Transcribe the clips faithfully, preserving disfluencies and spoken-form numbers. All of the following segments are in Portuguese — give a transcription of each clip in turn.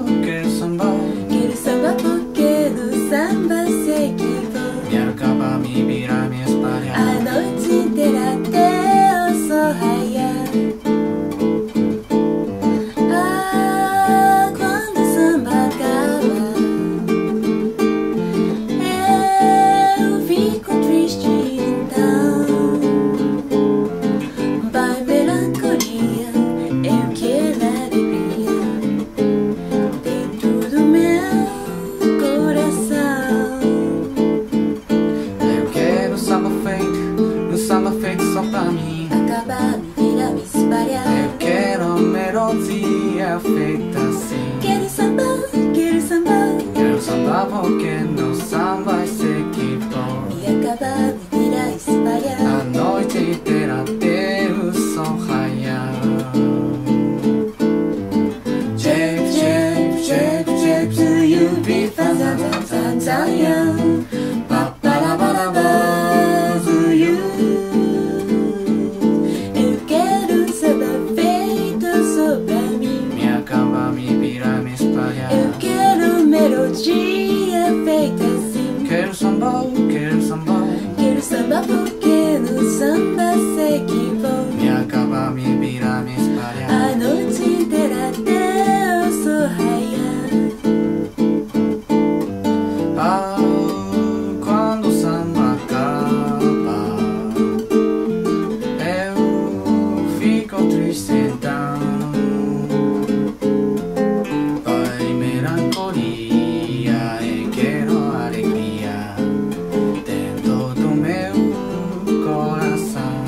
quero samba. Quero samba porque no samba sei que vou me acaba, me virar, me espalhar a noite inteira até o sol raiar. Ah, quando o samba acaba, eu fico triste então. Vai melancolia, eu quero alegria dentro do meu coração. Eu quero samba feito, um samba feito só pra mim. Acabar, me virar, me espalhar. Eu quero a melodia feita assim. Quero samba, quero samba. Quero samba porque no samba sei que vou Me acabar, me virar, espalhar. a noite inteira até o sol raiar. Shape, shape, shape, shape to you be Tanzania. Paparabarabá to you. Eu quero samba feito só pra mim. Me acaba, me virar, me espalhar. Eu quero melodia feita assim. Quero samba, quero samba. Quero samba porque no samba sei que vou Me acaba, me virar, me espalhar. a noite inteira até o sol raiar. Ah, quando o samba acaba, eu fico triste então. Vai melancolia e quero alegria dentro do meu coração.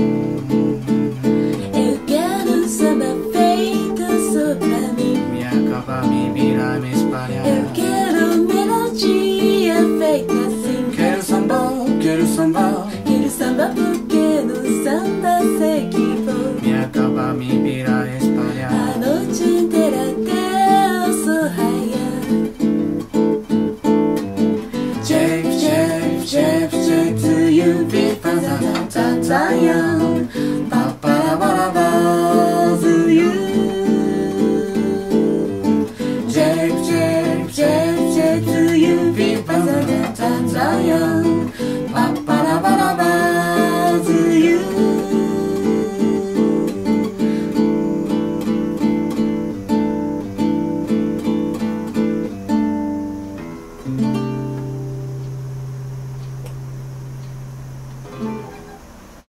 Eu quero samba feito só pra mim. Me acaba, me virar, me espalhar. Eu quero melodia feita assim. Quero samba, quero samba. Quero samba porque no samba sei que vou Me acaba, me virar, espalhar. a noite inteira até o sol raiar. Shape, shape, shape, shape to you be Tanzania. Paparabarabá to you. Shape, shape, shape, shape to you be Tanzania. Paparabarabá to you. Thank